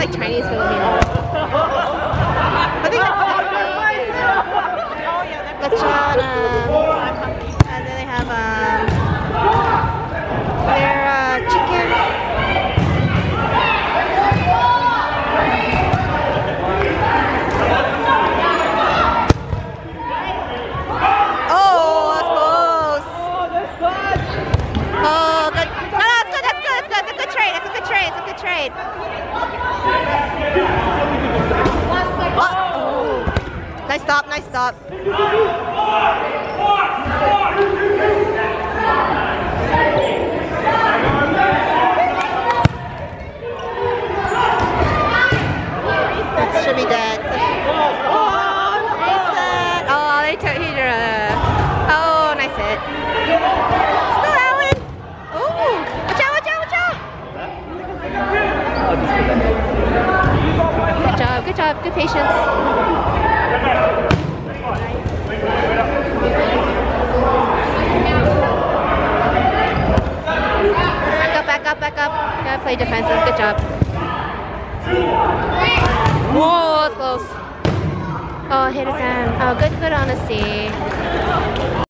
like Chinese Filipinos. I think that's lechon, and then they have their chicken. Oh, that's close. Oh, good. No, that's good. That's good. That's a good trade. That's a good trade. It's a good trade. Oh. Nice stop. Nice stop. That should be dead. Reset. Oh, they took Hydra. Oh, nice hit. Still Alan. Oh, watch out, watch out, watch out. Good job, good job, good patience. Back up, back up. Gotta play defensive. Good job. Whoa, that's close. Oh, hit his hand. Oh, good honesty.